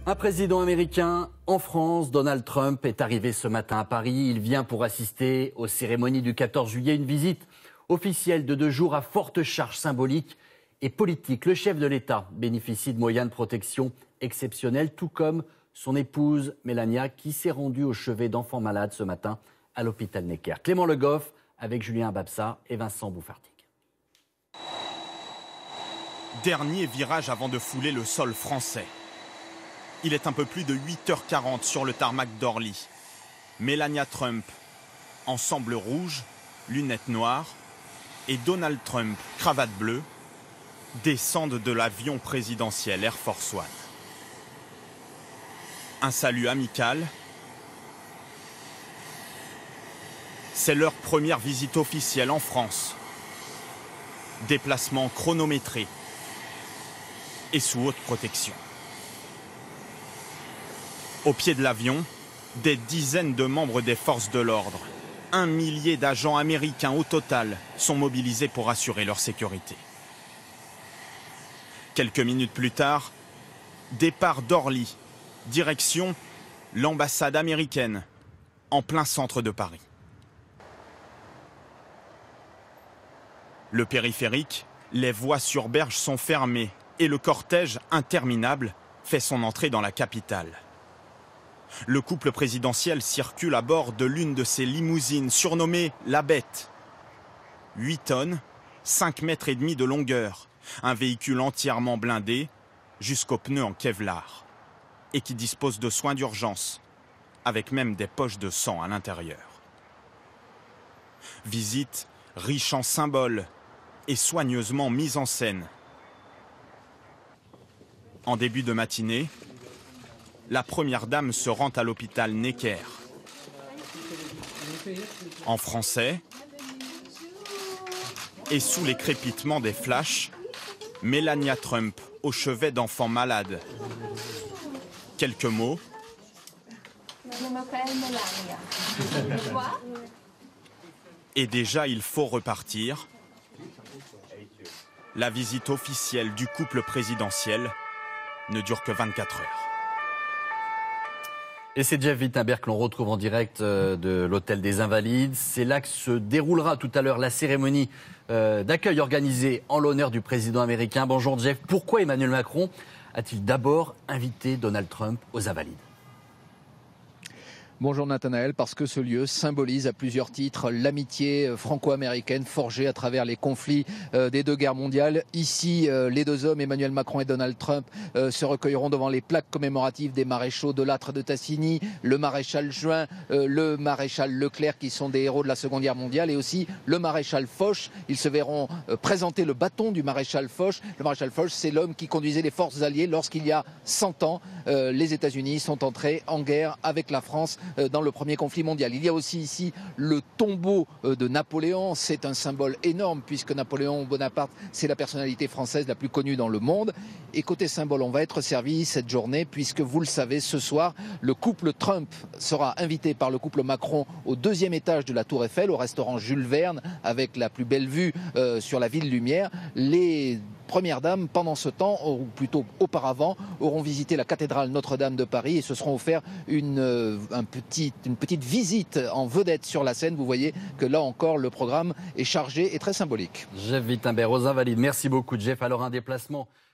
Un président américain en France, Donald Trump, est arrivé ce matin à Paris. Il vient pour assister aux cérémonies du 14 juillet, une visite officielle de 2 jours à forte charge symbolique et politique. Le chef de l'État bénéficie de moyens de protection exceptionnels, tout comme son épouse Mélania, qui s'est rendue au chevet d'enfants malades ce matin à l'hôpital Necker. Clément Le Goff avec Julien Babsa et Vincent Bouffartic. Dernier virage avant de fouler le sol français. Il est un peu plus de 8h40 sur le tarmac d'Orly. Mélania Trump, ensemble rouge, lunettes noires, et Donald Trump, cravate bleue, descendent de l'avion présidentiel Air Force One. Un salut amical. C'est leur première visite officielle en France. Déplacement chronométré et sous haute protection. Au pied de l'avion, des dizaines de membres des forces de l'ordre. 1 millier d'agents américains au total sont mobilisés pour assurer leur sécurité. Quelques minutes plus tard, départ d'Orly, direction l'ambassade américaine, en plein centre de Paris. Le périphérique, les voies sur berge sont fermées et le cortège interminable fait son entrée dans la capitale. Le couple présidentiel circule à bord de l'une de ces limousines surnommée La Bête. 8 tonnes, 5 mètres et demi de longueur, un véhicule entièrement blindé jusqu'aux pneus en Kevlar et qui dispose de soins d'urgence, avec même des poches de sang à l'intérieur. Visite riche en symboles et soigneusement mise en scène. En début de matinée, la première dame se rend à l'hôpital Necker. En français, et sous les crépitements des flashs, Mélania Trump au chevet d'enfants malades. Quelques mots. Je m'appelle Mélania. Et toi ? Et déjà, il faut repartir. La visite officielle du couple présidentiel ne dure que 24 heures. Et c'est Jeff Wittenberg que l'on retrouve en direct de l'hôtel des Invalides. C'est là que se déroulera tout à l'heure la cérémonie d'accueil organisée en l'honneur du président américain. Bonjour Jeff, pourquoi Emmanuel Macron a-t-il d'abord invité Donald Trump aux Invalides ? Bonjour Nathanaël, parce que ce lieu symbolise à plusieurs titres l'amitié franco-américaine forgée à travers les conflits des 2 guerres mondiales. Ici, les 2 hommes, Emmanuel Macron et Donald Trump, se recueilleront devant les plaques commémoratives des maréchaux de Lattre de Tassigny, le maréchal Juin, le maréchal Leclerc, qui sont des héros de la Seconde Guerre mondiale, et aussi le maréchal Foch. Ils se verront présenter le bâton du maréchal Foch. Le maréchal Foch, c'est l'homme qui conduisait les forces alliées lorsqu'il y a 100 ans, les États-Unis sont entrés en guerre avec la France dans le premier conflit mondial. Il y a aussi ici le tombeau de Napoléon. C'est un symbole énorme puisque Napoléon Bonaparte, c'est la personnalité française la plus connue dans le monde. Et côté symbole, on va être servi cette journée puisque vous le savez, ce soir, le couple Trump sera invité par le couple Macron au 2e étage de la Tour Eiffel, au restaurant Jules Verne, avec la plus belle vue sur la ville lumière. Les premières dames, pendant ce temps, ou plutôt auparavant, auront visité la cathédrale Notre-Dame de Paris et se seront offert une petite visite en vedette sur la scène. Vous voyez que là encore, le programme est chargé et très symbolique. Jeff Wittenberg aux Invalides. Merci beaucoup Jeff. Alors un déplacement